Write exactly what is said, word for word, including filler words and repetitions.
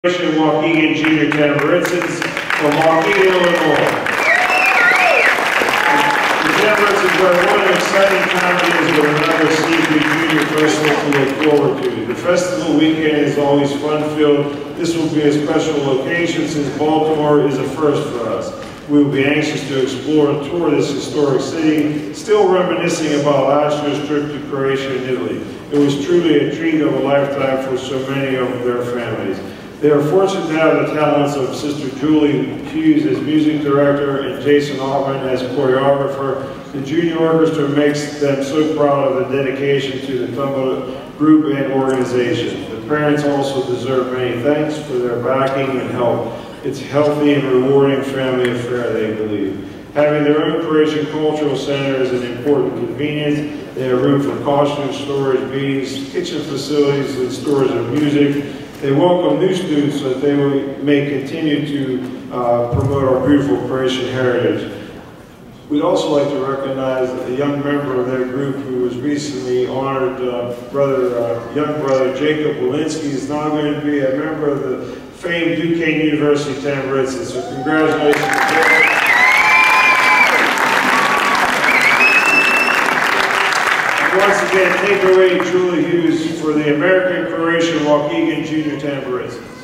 Waukegan Junior Tamburitzans from Waukegan, Illinois. The Tamburitzans are one of exciting time days with another Seafood Junior Festival to look forward to. The festival weekend is always fun-filled. This will be a special location since Baltimore is a first for us. We will be anxious to explore and tour this historic city, still reminiscing about last year's trip to Croatia and Italy. It was truly a treat of a lifetime for so many of their families. They are fortunate to have the talents of Sister Julie Hughes as music director and Jason Altman as choreographer. The junior orchestra makes them so proud of the dedication to the Tumble group and organization. The parents also deserve many thanks for their backing and help. It's a healthy and rewarding family affair, they believe. Having their own Croatian Cultural Center is an important convenience. They have room for costume storage, meetings, kitchen facilities, and storage of music. They welcome new students so that they may continue to uh, promote our beautiful Croatian heritage. We'd also like to recognize a young member of their group who was recently honored, uh, brother, uh, young brother Jacob Walensky is now going to be a member of the famed Duquesne University Tamburitzans. So congratulations to Jacob. Once again, take away Julie Hughes for the American Croatian Waukegan Junior Tamburitzans.